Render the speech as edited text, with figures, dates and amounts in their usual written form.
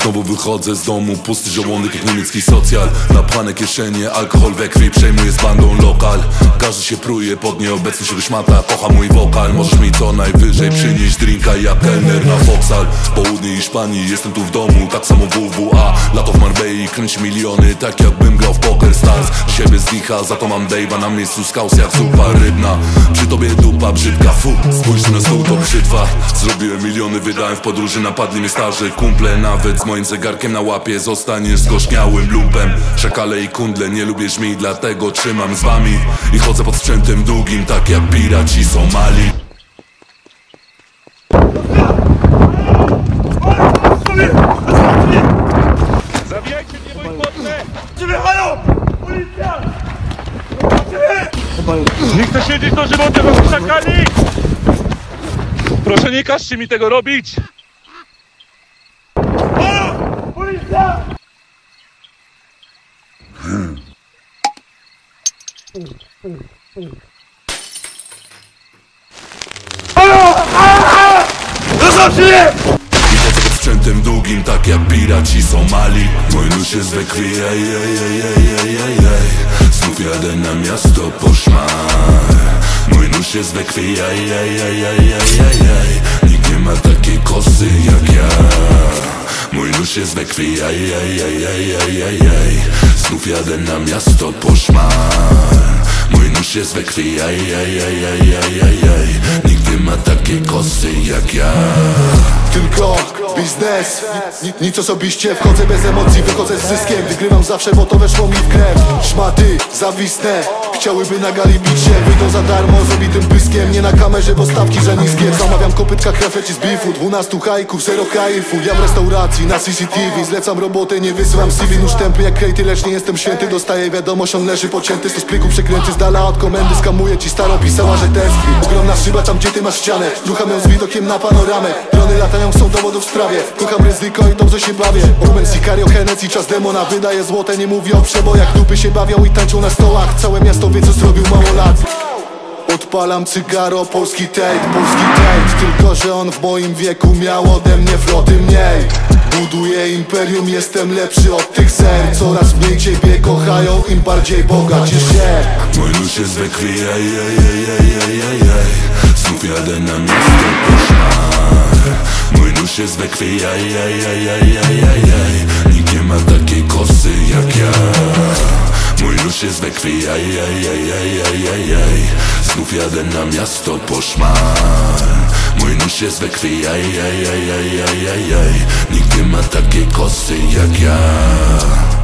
Znowu wychodzę z domu, pusty żołądek jak niemiecki socjal. Napchane kieszenie, alkohol we krwi, przejmuję z bandą lokal. Każdy się pruje pod nieobecność tego szmata, kocha mój wokal. Możesz mi co najwyżej przynieść drinka, ja kelner na Foxal. Południe Hiszpanii, jestem tu w domu, tak samo WWA. Lato w Marbei, kręci miliony, tak jakbym grał w Poker Stars. Siebie zdycha, za to mam Dave'a na miejscu skaus jak zupa rybna. Przy tobie dupa brzydka, fu, spójrz na stół, to brzytwa. Zrobiłem miliony, wydałem w podróży, napadli mnie starzy kumple. Nawet z moim zegarkiem na łapie zostaniesz zgorzniałym lumpem. Szakale i kundle, nie lubię żmi, dlatego trzymam z wami. I chodzę pod sprzętem długim, tak jak piraci Somali. Zabijajcie mnie, mój podle! Halo! Policja! Nie chcę siedzieć do żywoty, bo szakali! Proszę, nie każcie mi tego robić! Halo! Policja! Halo! Zostawcie mnie! I chodzę pod sprzętem długim, tak jak piraci Somali. Mój nóż jest we krwi, znów jadę na miasto po szmal. Mój nóż jest we krwi, nikt nie ma takiej kosy jak ja. Mój nóż jest we krwi, znów jadę na miasto po szmal. Mój nóż jest we krwi, nikt nie ma takiej kosy jak ja. Tylko biznes, nic osobiście. Wchodzę bez emocji, wychodzę z zyskiem. Wygrywam zawsze, bo to weszło mi w krew. Szmaty zawisnę, chciałyby na gali bić się. Wyjdą za darmo, z obitym pyskiem. Nie na kamerze, bo stawki za niskie. Zamawiam kopytka, krew leci z bifu. 12 hajków, 0 kaifu. Ja w restauracji, na CCTV. Zlecam robotę, nie wysyłam CV. Nóż tępy jak krejty, lecz nie jestem święty. Dostaję wiadomość, on leży pocięty. Z pliku przekręty z dala od komendy. Skamuję ci starą, pisała, że tęskni. Ogromna szyba tam, gdzie ty masz ścianę. Rucham ją z widokiem na panoramę. Drony latają, są dowodów w sprawie. Kocham ryzyko i dobrze się bawię. Omen, Sicario, Hennessy, czas demona. Wydaje złote, nie mówię o przebojach. Dupy się bawią i tańczą na stołach. Całe miasto wie, co zrobił mało lat. Odpalam cygaro, polski tape, tylko że on w moim wieku miał ode mnie floty mniej. Buduję imperium, jestem lepszy od tych zer. Coraz mniej ciebie kochają, im bardziej bogacisz się. Mój nóż jest we krwi, znów jadę na miasto po szmal. Mój nóż jest we krwi, nikt nie ma takiej kosy jak ja. Mój nóż jest we krwi, znów jadę na miasto po szmal. Mój nóż jest we krwi, nikt nie ma takiej kosy jak ja.